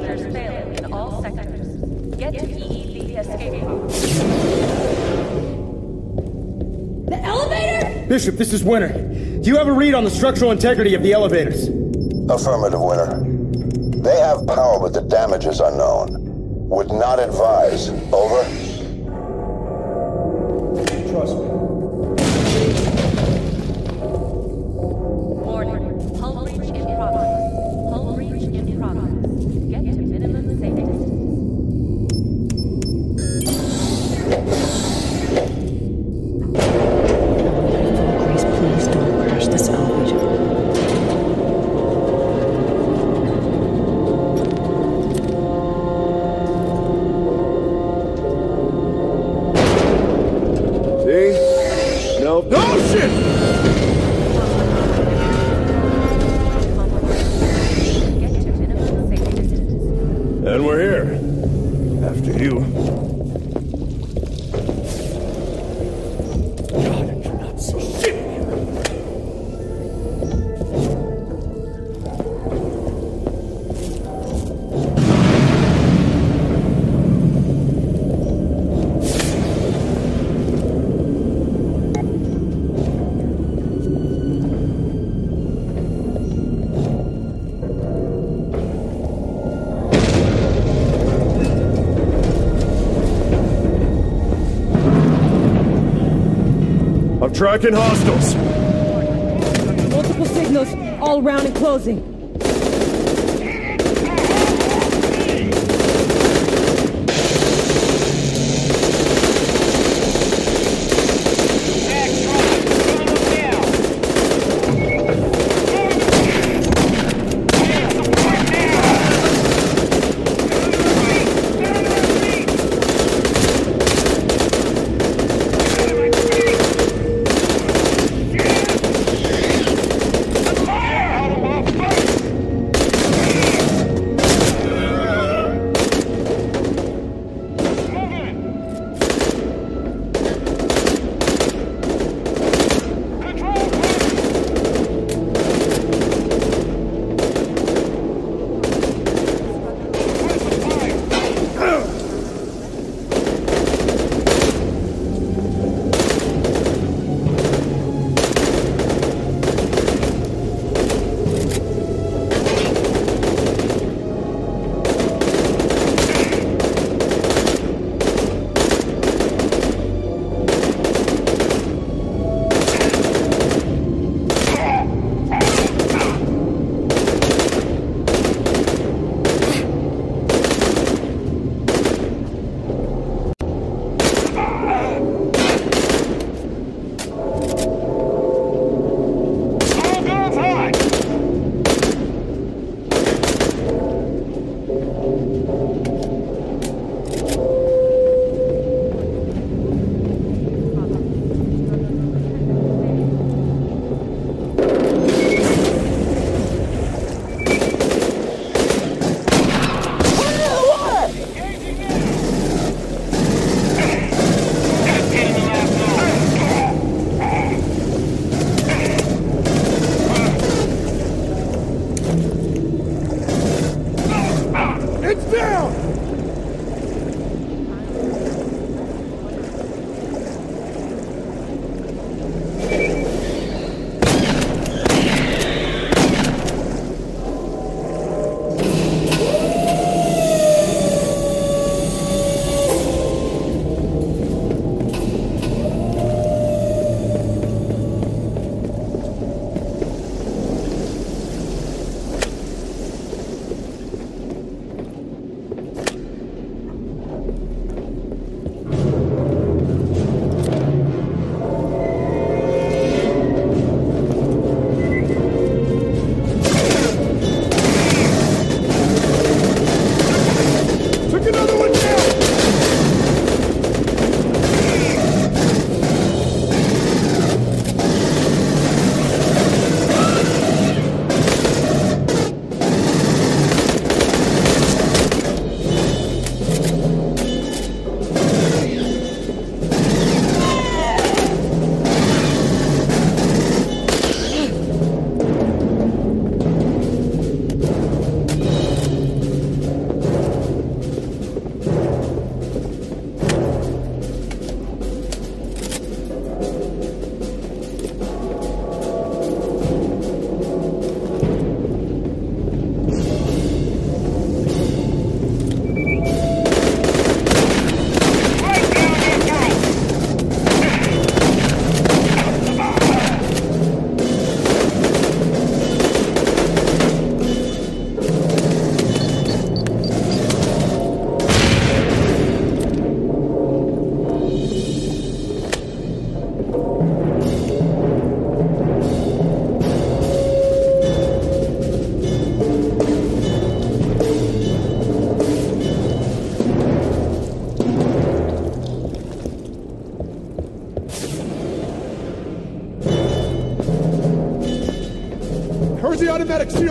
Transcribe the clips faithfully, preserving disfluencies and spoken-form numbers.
Stabilizers failing in all sectors. Get to E E V escape pod. The elevator? Bishop, this is Winter. Do you have a read on the structural integrity of the elevators? Affirmative, Winter. They have power, but the damage is unknown. Would not advise. Over. Trust me. Warning. Hull breach in progress. Hull breach in progress. Get to minimum safe distance. Grace, please don't crash this elevator. See? No. No shit! Get to minimum safe distance. And we're here. After you. God, I cannot see shit in here. I'm tracking hostiles. Multiple signals, all round and closing.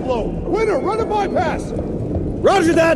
blow! Winner, run a bypass! Roger that!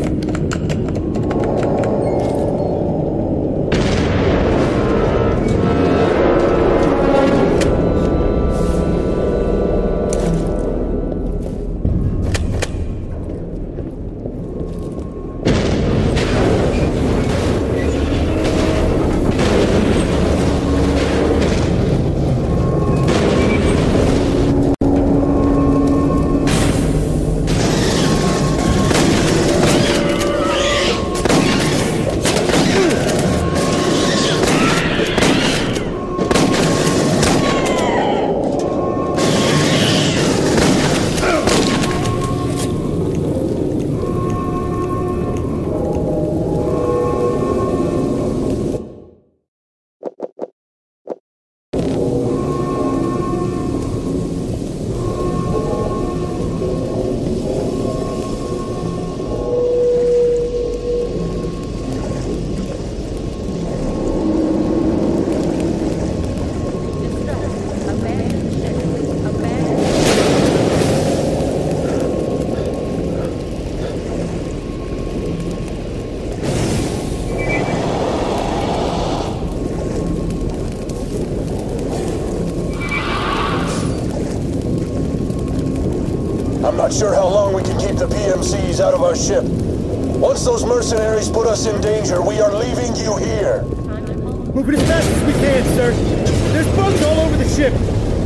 I'm not sure how long we can keep the P M Cs out of our ship. Once those mercenaries put us in danger, we are leaving you here. Move it as fast as we can, sir. There's bugs all over the ship.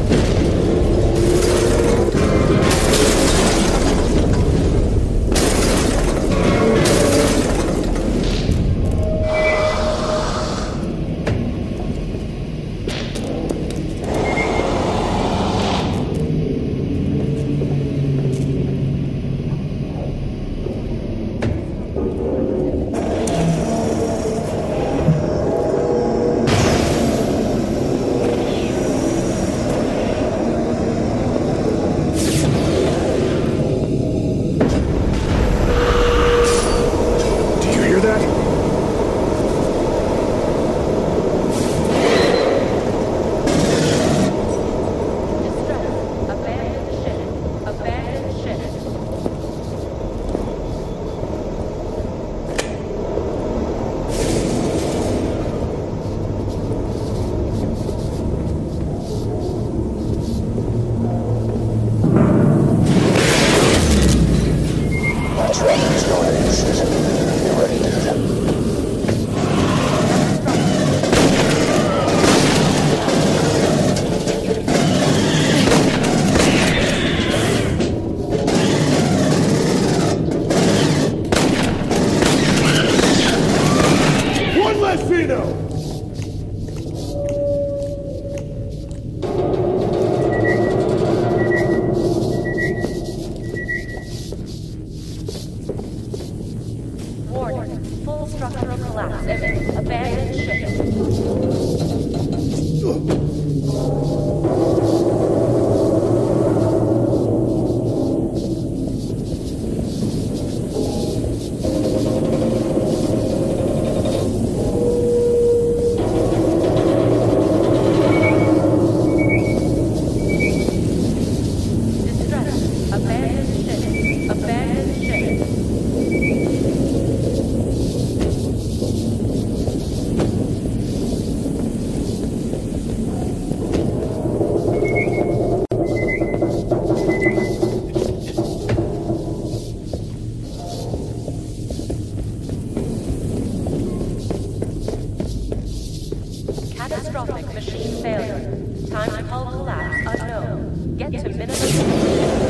Catastrophic machine failure. Time to hull collapse unknown. Get to minimum.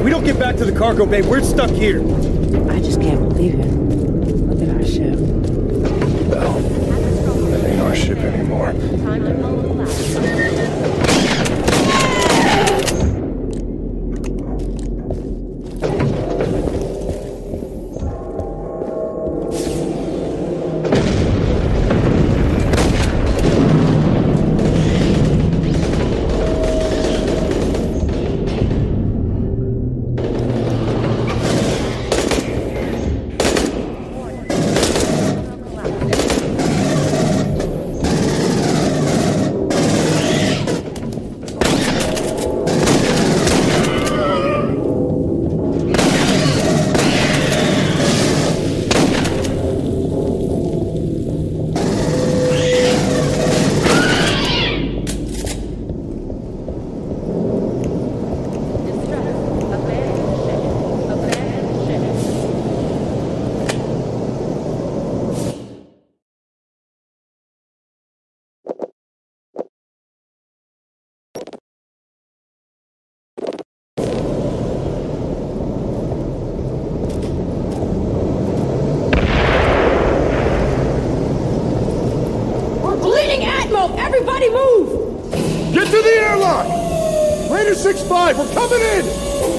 we don't get back to the cargo bay, we're stuck here. I just can't believe it. Look at our ship. Bell, that ain't our ship anymore. Time to pull collapse. Everybody move! Get to the airlock! Raider six five, we're coming in!